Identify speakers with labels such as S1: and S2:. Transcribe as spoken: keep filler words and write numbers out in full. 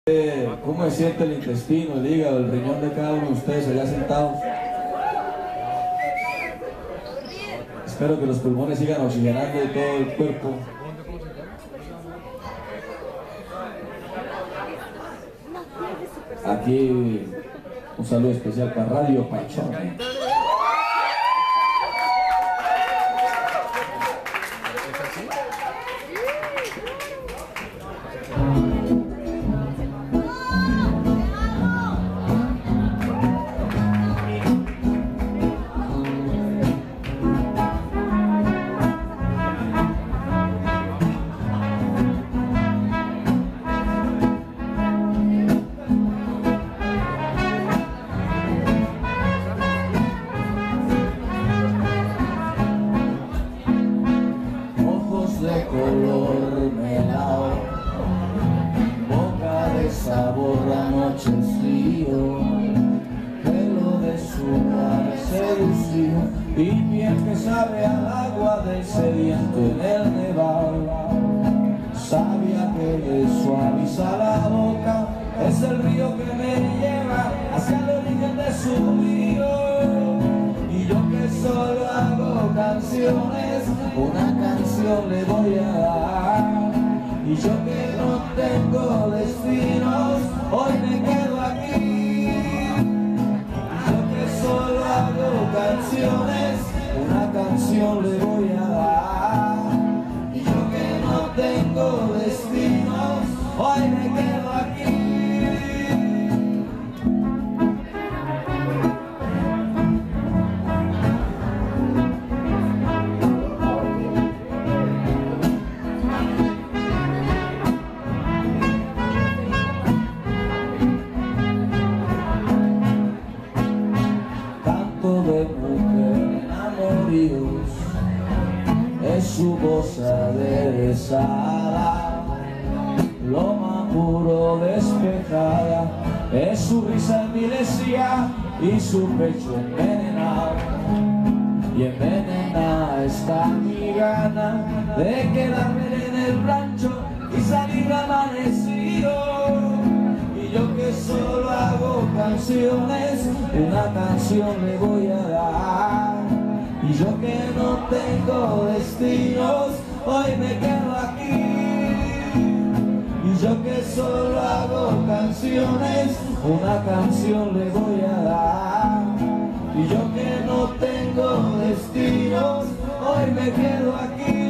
S1: ¿Cómo se siente el intestino, el hígado, el riñón de cada uno de ustedes allá sentados? Espero que los pulmones sigan oxigenando todo el cuerpo. Aquí un saludo especial para Radio Pachón. De color melao, boca de sabor anochecido, pelo de sudor seducido y piel que sabe al agua del sediento en el nevado. Sabia que le suaviza la boca, es el río que me lleva hacia el origen de su río. Y yo que solo hago canciones, una canción le voy a dar. Y yo que no tengo destinos, hoy me quedo aquí. Y yo que solo hago canciones, una canción le voy a dar. Y yo que no tengo destinos, hoy me quedo aquí. De mujer enamoríos, es su voz aderezada, lo más puro despejada, es su risa envilecida y su pecho envenenado. Y envenenada está mi gana de quedarme en el rancho y salir amanecido. Y yo que solo hago canciones, una canción le voy a dar. Y yo que no tengo destinos, hoy me quedo aquí. Y yo que solo hago canciones, una canción le voy a dar. Y yo que no tengo destinos, hoy me quedo aquí.